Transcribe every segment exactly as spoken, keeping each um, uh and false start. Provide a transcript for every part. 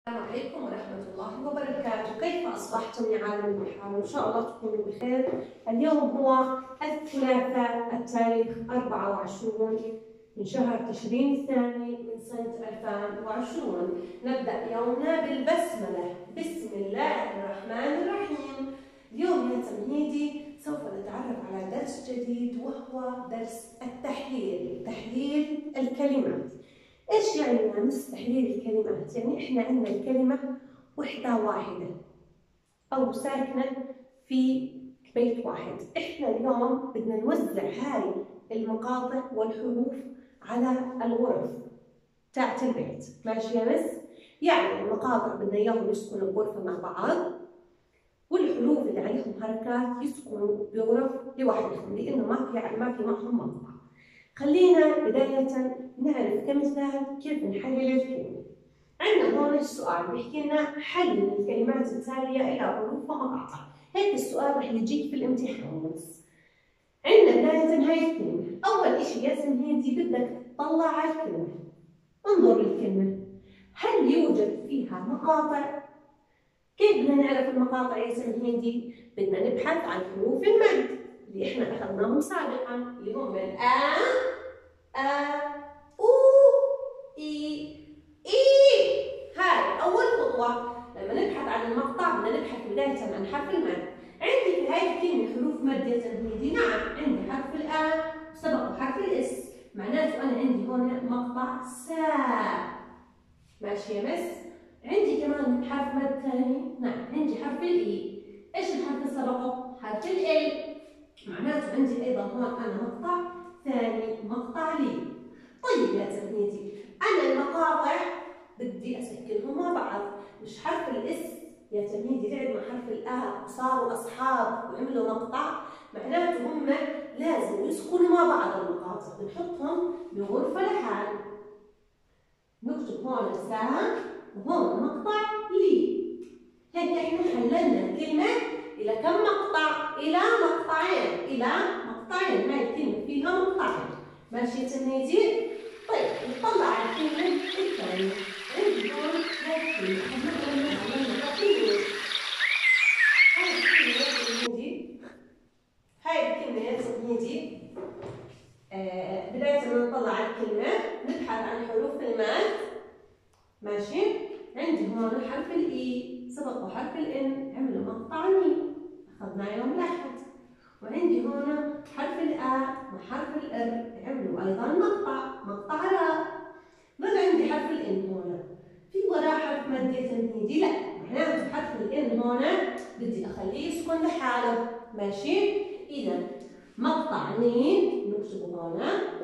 السلام عليكم ورحمة الله وبركاته. كيف أصبحتم يا عالم الحال؟ إن شاء الله تكونوا بخير. اليوم هو الثلاثاء التاريخ أربعة وعشرين من شهر تشرين الثاني من سنة ألفين وعشرين. نبدأ يومنا بالبسملة. بسم الله الرحمن الرحيم. اليوم يا تمهيدي سوف نتعرف على درس جديد وهو درس التحليل، تحليل الكلمات. ايش يعني يا مس تحليل الكلمات؟ يعني احنا عندنا الكلمة وحدة واحدة أو ساكنة في بيت واحد. احنا اليوم بدنا نوزع هاي المقاطع والحروف على الغرف تاعت البيت، ماشي يا مس؟ يعني المقاطع بدنا اياهم يسكنوا بغرفة مع بعض، والحروف اللي عليهم حركات يسكنوا بغرف لوحدهم لأنه ما في ما في معهم مقطع. خلينا بداية نعرف كمثال كيف نحلل الكلمة. عندنا هون السؤال بيحكي لنا حلل الكلمات التالية إلى حروف ومقاطع. هيك السؤال رح يجيك في الامتحان. بس عندنا بداية هاي الكلمة، أول شيء يا تمهيدي بدك تطلع على الكلمة، انظر للكلمة، هل يوجد فيها مقاطع؟ كيف بدنا نعرف المقاطع يا تمهيدي؟ بدنا نبحث عن حروف المد اللي احنا أخذناهم سابقا اللي هم الآ آ أو إي إي. هاي أول خطوة. لما نبحث عن المقطع بدنا نبحث بداية عن حرف المد. عندي في هاي الكلمة حروف مد يا تمهيدي؟ نعم، عندي حرف الآ وسبقه حرف الإس، معناته أنا عندي هون مقطع سا، ماشي يا مس؟ عندي كمان حرف مد ثاني، نعم عندي حرف الإي. إيش الحرف اللي سبقه؟ حرف ال، معناته عندي أيضا هون أنا مقطع ثاني، مقطع لي. طيب يا تمهيدي، أنا المقاطع بدي أسكنهم مع بعض، مش حرف الإس يا تمهيدي قعد مع حرف الآ وصاروا أصحاب وعملوا مقطع، معناته هم لازم يسكنوا مع بعض المقاطع، بنحطهم بغرفة لحال. نكتب هون سا وهون مقطع لي. هيك احنا حللنا الكلمة إلى كم مقطع؟ إلى مقطعين، إلى مقطعين، هاي الكلمة فيها مقطعين، ماشي يا تمهيدي؟ طيب نطلع على الكلمة الثانية، عندي هون هاي الكلمة، خلينا نقول لها هاي الكلمة يا تمهيدي، هاي الكلمة يا تمهيدي، آه بداية ما نطلع على الكلمة نبحث عن حروف المد، ماشي؟ عندي هون حرف الإي سبقه حرف الإن عملوا مقطع ني، أخذنا يوم لحد. وعندي هون حرف الآ مع حرف الإر عملوا أيضا مقطع، مقطع راء. بل عندي حرف الإن هون في وراه حرف مد يا تمهيدي؟ لا، معناته حرف الإن هون بدي أخليه يسكن لحاله، ماشي؟ إذا مقطع ني نكتبه هون،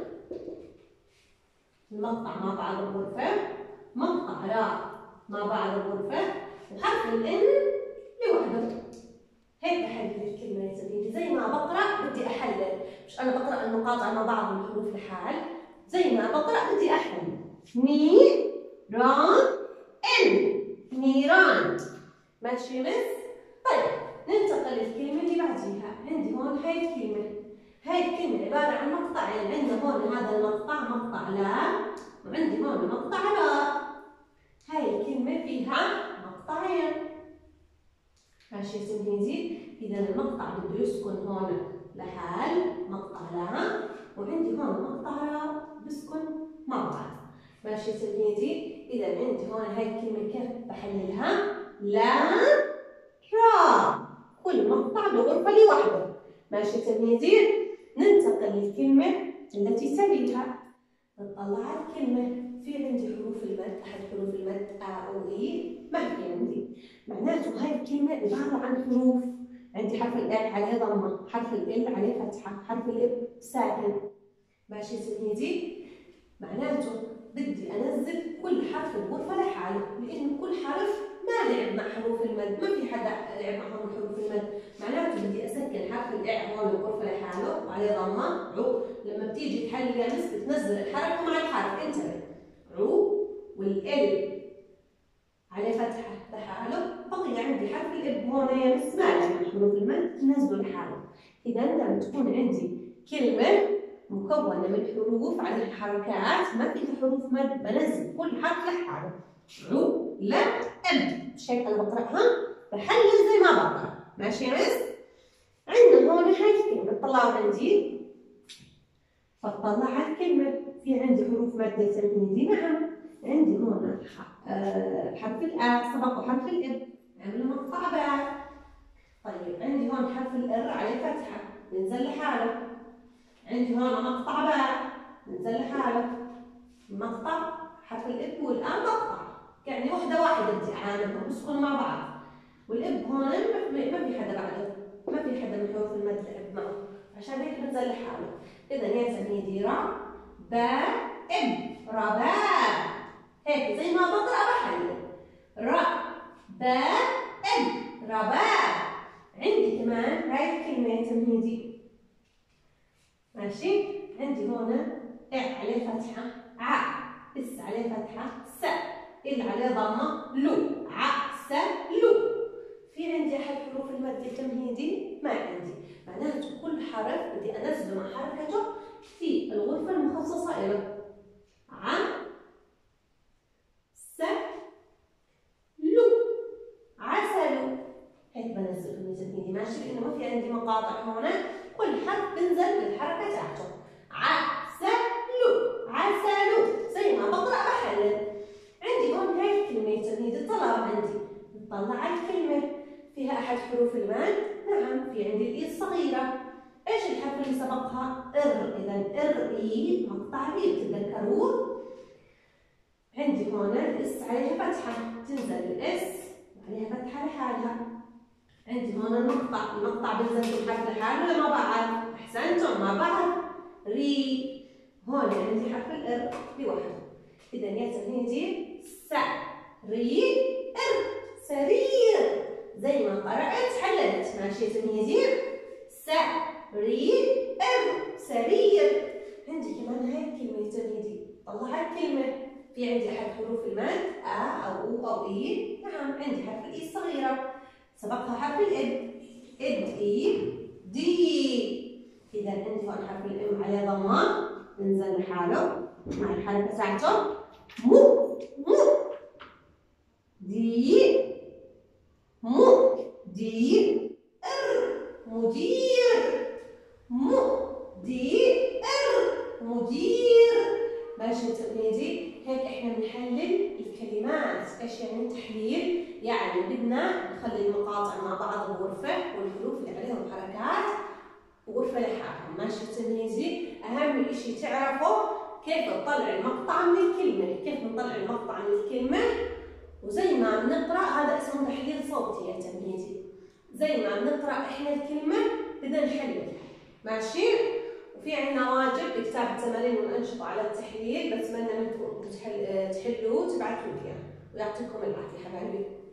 المقطع مع بعض الغرفة، مقطع راء مع بعض الغرفة، وحرف الإن لوحده. هيك بحلل الكلمة يا تمهيدي، زي ما بقرأ بدي أحلل، مش أنا بقرأ المقاطع مع بعض الحروف لحال، زي ما بقرأ بدي أحلل. ني ران إن، نيران، ماشي يا مس؟ طيب ننتقل للكلمة اللي بعديها، عندي هون هاي الكلمة، هاي الكلمة عبارة عن مقطعين، عندنا هون هذا المقطع مقطع لا، وعندي هون مقطع راء. هاي الكلمة فيها مقطعين، ماشي يا تمهيدي؟ إذا المقطع بده يسكن هون لحال، مقطع لا، وعندي هون مقطع راء بسكن مع بعض، ماشي يا تمهيدي؟ إذا عندي هون هاي الكلمة كيف بحللها؟ لا راء، كل مقطع بغرفة لوحده، ماشي يا تمهيدي؟ ننتقل للكلمة التي تليها، نطلع على الكلمة، في عندي حروف المد، أحد حروف المد آ أو إي، ما في عندي، معناته هاي الكلمة عبارة عن حروف، عندي حرف ال عليه ضمة، حرف ال عليه فتحة، حرف الإب ساكن، ماشي يا تمهيدي؟ معناته بدي أنزل كل حرف بغرفة لحاله، لأنه كل حرف ما لعب مع حروف المد، ما في حدا لعب معهم حروف المد، معناته بدي أسكن حرف الإع هون بغرفة لحاله وعليه ضمة عو، لما بتيجي تحلل يا مس بتنزل الحركة مع الحرف، انتبه، عو والإل عليه فتحة لحاله، بقي عندي حرف الإب هون يا مس ما لعب مع حروف المد نزله لحاله. إذا لما تكون عندي كلمة مكونة من حروف عليها حركات ما فيها حروف مد بنزل كل حرف لحاله، عو لا شايف انا بقراها بحلل زي ما بقرا. ماشي يا مس؟ عندنا هون هاي الكلمه طلعوا عندي، فاطلع على الكلمه في عندي حروف ماده تمهيدي. نعم عندي هون آه حرف الآ سبق حرف الإب عملوا مقطع باء. طيب عندي هون حرف الإر عليه فتحة بنزل لحاله. عندي هون مقطع باء بنزل لحاله. مقطع حرف الإب والآ مقطع، يعني وحدة واحدة بدي أعاملهم بيسكنوا مع بعض. والإب هون ما في حدا بعده، ما في حدا من حروف المد الإب معه، عشان هيك بنزل لحاله. إذا يا تمهيدي را باء إب رباء، هيك زي ما بقرأ بحلل. را باء إب رباء. عندي كمان هاي الكلمة تمهيدي. ماشي؟ عندي هون إع عليه فتحة، ع اس عليه فتحة، س ال عليه ضمة، لو ع س لو. في عندي أحد حروف المد التمهيدي؟ ما عندي، معناته كل حرف بدي أنزله مع حركته في الغرفة المخصصة له. ع س لو عسلو، هيك بنزل في التمهيدي. ماشي؟ لأنه ما في عندي مقاطع هون، كل حرف بنزل بالحركة تاعته. عسلو عسلو زي ما بقرأ بحلل. عندي هون هاي الكلمة تمهيدي طلع عندي، نطلع على الكلمة فيها أحد حروف المد. نعم في عندي الإي الصغيرة. إيش الحرف اللي سبقها؟ إر. إذا إر إي مقطع إي بتتذكرون؟ عندي هون الإس عليها فتحة تنزل الإس وعليها فتحة لحالها. عندي هون المقطع، المقطع بنزل الحرف لحاله ولا ما بعرف؟ أحسنتم ما بعرف. ري. هون عندي حرف الإر لوحده. إذا يا تمهيدي س ري إر سرير، زي ما قرأت حللت. ماشي يا تمهيدي؟ س ري إر سرير. عندي كمان هاي الكلمة تمهيدي، طلع الكلمة في عندي أحد حروف المد أ أو أو أو إي. نعم عندي حرف الإي الصغيرة سبقها حرف الإد، إد إي دي. إذا عندي هون حرف الإم عليه ضمة بنزل لحاله مع الحركة تاعته. مو مو دي مو دي إر مدير. مو دي إر مدير. ماشي يا تلميذي؟ هيك احنا بنحلل الكلمات. ايش يعني تحليل؟ يعني بدنا نخلي المقاطع مع بعض بغرفة والحروف اللي عليهم حركات غرفة لحالهم. ماشي يا تلميذي؟ أهم شيء تعرفوا كيف نطلع المقطع من الكلمة، كيف نطلع المقطع من الكلمة. وزي ما بنقرأ هذا اسمه تحليل صوتي يا تلميذي. زي ما بنقرأ احنا الكلمة بدنا نحللها. ماشي؟ وفي عندنا واجب بكتاب التمارين والأنشطة على التحليل، بتمنى منكم تحلوه وتبعثوا لي إياه، ويعطيكم العافية حبايبي.